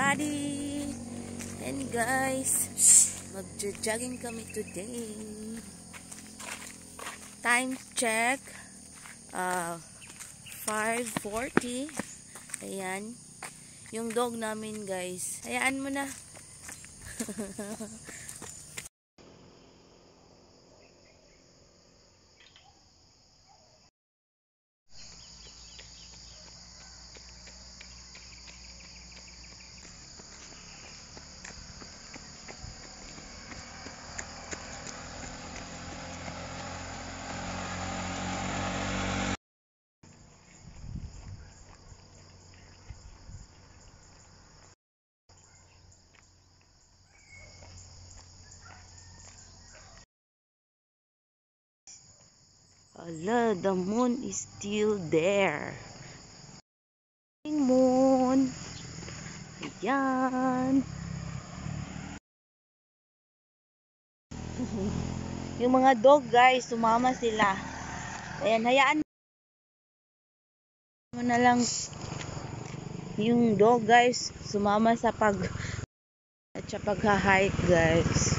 everybody! And guys, mag-jogging kami today. Time check, 5:40. Ayan. Yung dog namin guys. Hayaan mo na. Ala, the moon is still there. Moon. Ayan. Yung mga dog guys, sumama sila. Ayan, hayaan mo na lang yung dog guys, sumama sa pagha-hike guys.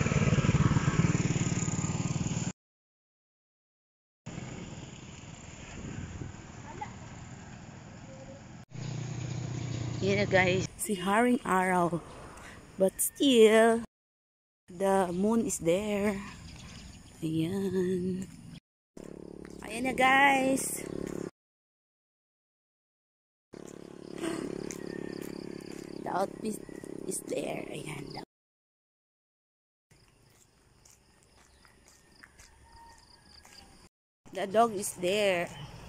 Yan guys, si haring araw. But still, the moon is there. Ayan. Ayan na guys. The outfit is there. Ayan. The dog is there.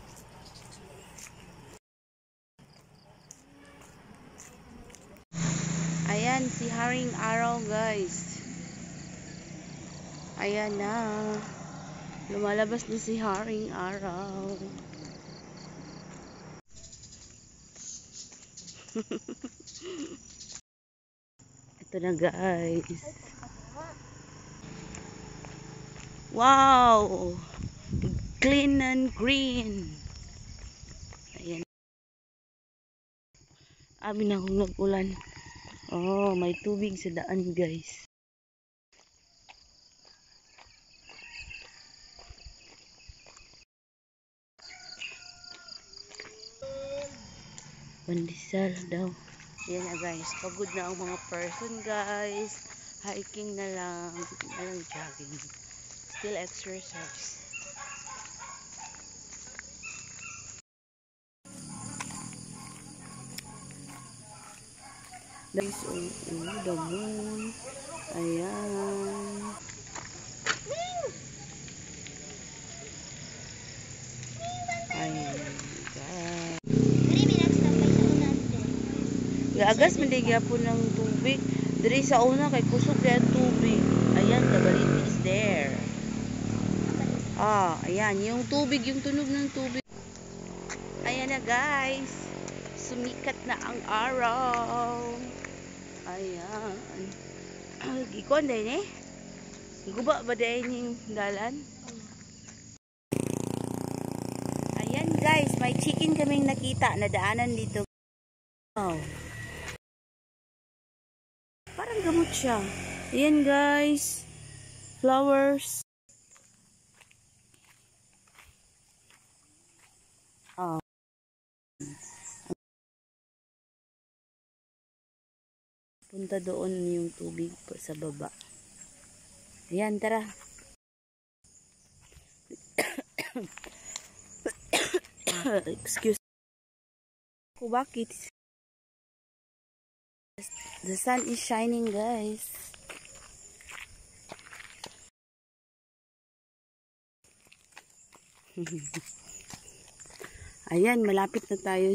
Ayan, si haring araw guys. Ayan na. Lumalabas na si haring araw. Ito na guys. Wow! Clean and green. Ayan. Amin na kung nag-ulan. Oh, may tubig sa daan guys. Pandesal daw. Yan na guys, pagod na ang mga person guys. Hiking na lang, jogging. Still exercise. Guys, the moon. Ayan. Ayan guys. Gagas mandigya po ng tubig. Diri sa una kay kusog kaya tubig. Ayan, the baliti is there. Ayan, yung tubig, yung tunog ng tubig. Ayan na guys. Sumikat na ang araw. Ayan. Gikon din eh. Guba ba din yung dalan? Ayan guys, may chicken kaming nakita na daanan dito. Wow. Parang gamot siya. Ayan guys. Flowers. Punta doon yung tubig sa baba. Ayan, tara. Excuse me. Bakit? The sun is shining, guys. Ayan, malapit na tayo.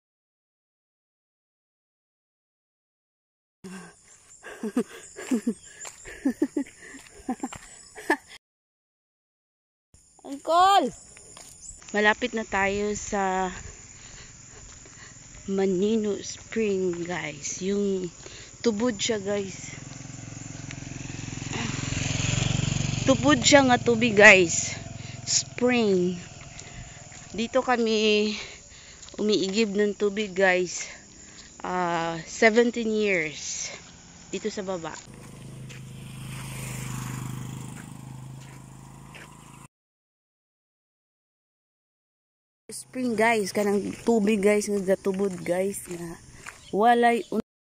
Uncle! Malapit na tayo sa Manino Spring, guys. Yung tubod siya, guys. Tubod siya nga tubig, guys. Spring. Dito kami umiigib ng tubig, guys. 17 years dito sa baba. Spring guys, kanang tubig guys nga gatubod guys nga walay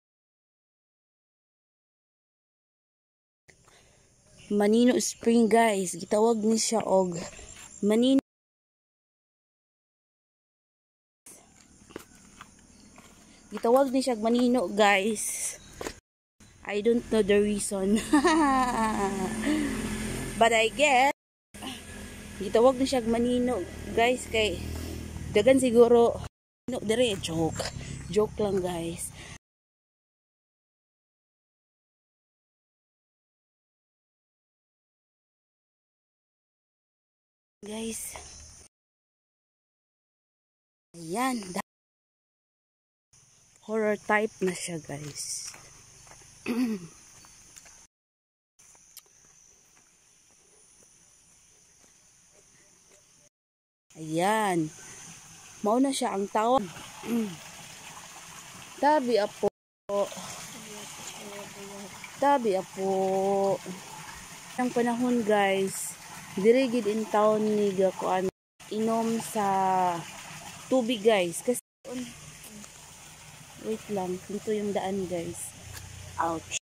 Manino Spring guys, gitawag ni siya og Manino. Gitawag ni siya Manino guys. I don't know the reason. But I guess gitawag ni siya Manino guys kay dagan siguro no dire joke lang guys. Guys, ayan, horror type na siya guys. Ayan, mauna siya ang tawag. Tabi apo, tabi apo. Ang panahon guys, dirigid in town ni gakuan inom sa tubig guys kasi wait lang, dito yung daan guys. Ouch,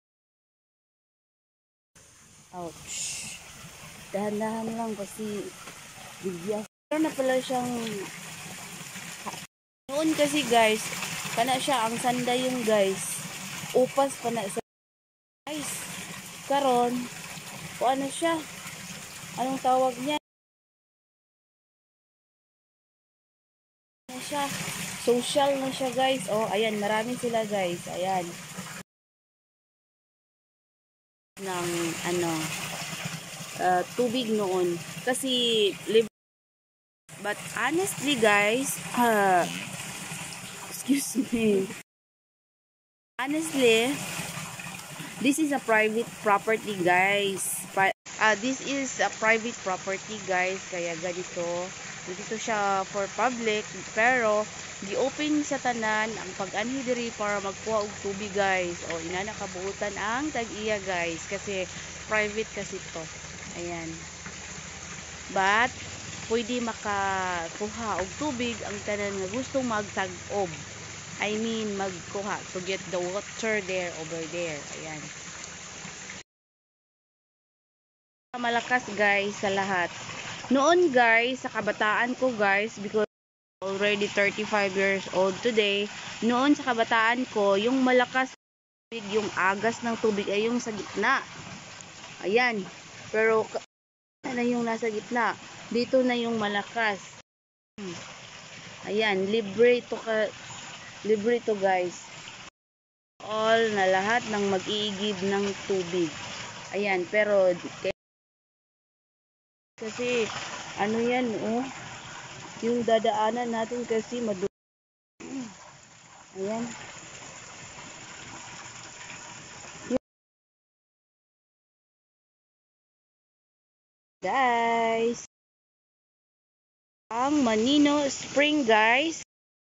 ouch, dahan-dahan lang kasi bigyan. Meron na pala siyang noon kasi guys, kana siya ang sanda yung guys, upas pa na sa guys. Karon o ano siya, anong tawag niya na siya, social na siya guys. Oh ayan, marami sila guys, ayan ng ano tubig noon kasi but honestly guys, excuse me, honestly this is a private property guys. This is a private property guys, kaya ganito dito siya for public, pero gi-open sa tanan ang pag-anhi diri para magkuha og tubig guys. O ina nakabuutan ang tag-iya guys kasi private kasi to. Ayan, but pwede makakuha og tubig ang tanan nga gustong magtag-ob, I mean magkuha to get the water there over there. Ayan, malakas guys sa lahat. Noon guys, sa kabataan ko guys, because already 35 years old today, noon sa kabataan ko, yung malakas tubig, yung agas ng tubig ay yung sa gitna. Ayan, pero na yung nasa gitna, dito na yung malakas. Ayan, libre to guys. All na lahat ng mag-iigib ng tubig. Ayan, pero kasi ano yan, oh, yung dadaanan natin kasi ayan, guys, ang Manino Spring guys.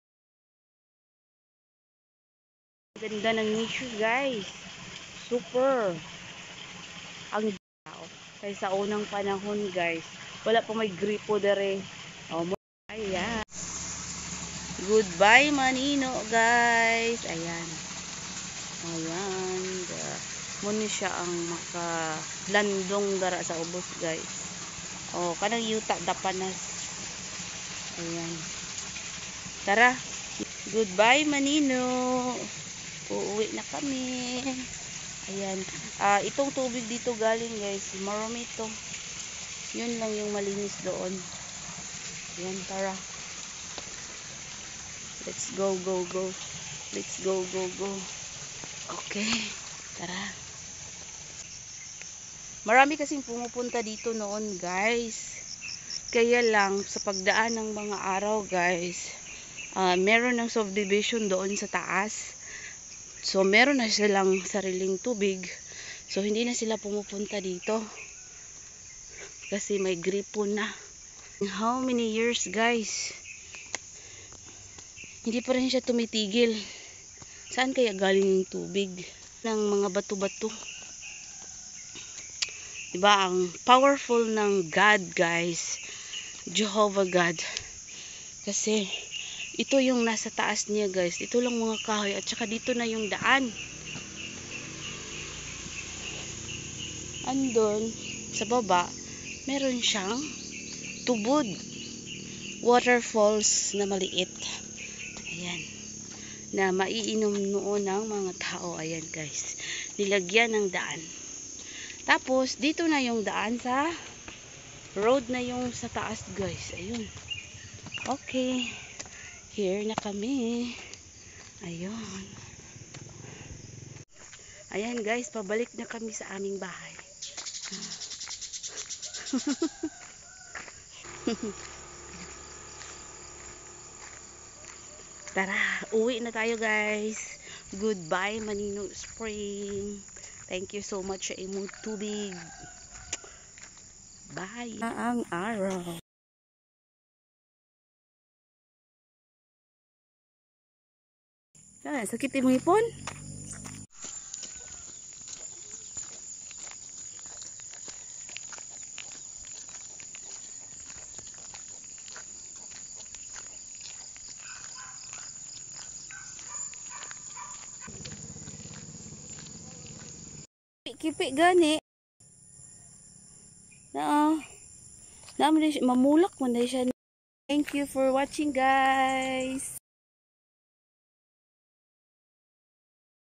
Ganda ng nature guys, super. Ang kaysa unang panahon guys, wala pa may gripo dere. Oh, ayan, goodbye Manino guys. Ayan, ayan, muna siya ang makalandong dara sa ubos guys. Oh, kanang yuta dapanas. Ayan, tara, goodbye Manino, uuwi na kami. Ayan, itong tubig dito galing guys, marami ito. Yun lang yung malinis doon. Ayan, tara, let's go. Let's go. Okay, tara. Marami kasing pumupunta dito noon guys, kaya lang sa pagdaan ng mga araw guys, meron ng subdivision doon sa taas. So, meron na silang sariling tubig. So, hindi na sila pumupunta dito. Kasi may gripo na. How many years, guys? Hindi pa rin siya tumitigil. Saan kaya galing yung tubig? Ng mga bato-bato. Diba, ang powerful ng God, guys. Jehovah God. Kasi, ito yung nasa taas niya, guys. Ito lang mga kahoy. At saka dito na yung daan. Andun, sa baba, meron siyang tubod. Waterfalls na maliit. Ayan. Na maiinom noon ng mga tao. Ayan, guys. Nilagyan ng daan. Tapos, dito na yung daan sa road na yung sa taas, guys. Ayun. Okay. Here na kami. Ayun. Ayan, guys. Pabalik na kami sa aming bahay. Tara, uwi na tayo, guys. Goodbye, Manino Spring. Thank you so much sa imong tubig. Bye. Ang araw. Sakit imong ipon? Kipi gani. Mamulak mo na siya. Thank you for watching, guys.